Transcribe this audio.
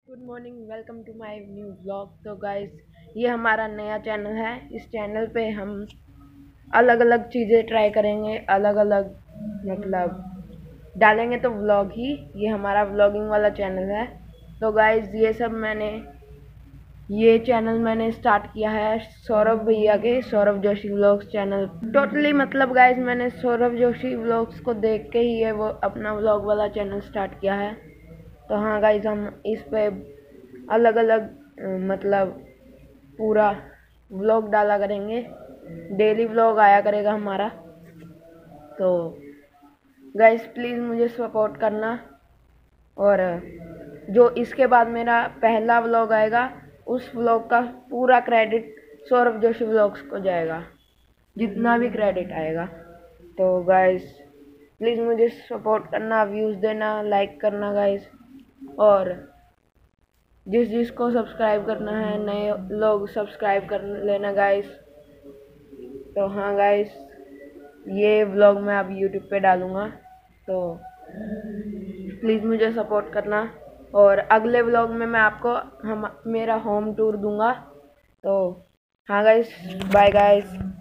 Good morning, welcome to my new vlog. तो guys, ये हमारा नया चैनल है। इस चैनल पे हम अलग अलग चीज़ें ट्राई करेंगे, अलग अलग मतलब डालेंगे तो व्लॉग ही। ये हमारा व्लॉगिंग वाला चैनल है। तो गाइस, ये चैनल मैंने स्टार्ट किया है सौरभ भैया के, Saurabh Joshi vlogs channel. Totally मतलब गाइस, मैंने सौरभ जोशी व्लॉग्स को देख के ही ये वो अपना व्लॉग वाला चैनल स्टार्ट किया है। तो हाँ गाइस, हम इस पे अलग अलग मतलब पूरा व्लॉग डाला करेंगे। डेली व्लॉग आया करेगा हमारा। तो गाइस, प्लीज़ मुझे सपोर्ट करना। और जो इसके बाद मेरा पहला व्लॉग आएगा, उस व्लॉग का पूरा क्रेडिट सौरभ जोशी व्लॉग्स को जाएगा, जितना भी क्रेडिट आएगा। तो गाइस, प्लीज़ मुझे सपोर्ट करना, व्यूज़ देना, लाइक करना गाइस। और जिसको सब्सक्राइब करना है, नए लोग सब्सक्राइब कर लेना गाइस। तो हाँ गाइस, ये व्लॉग मैं अब यूट्यूब पे डालूँगा। तो प्लीज़ मुझे सपोर्ट करना। और अगले व्लॉग में मैं आपको मेरा होम टूर दूंगा। तो हाँ गाइस, बाय गाइस।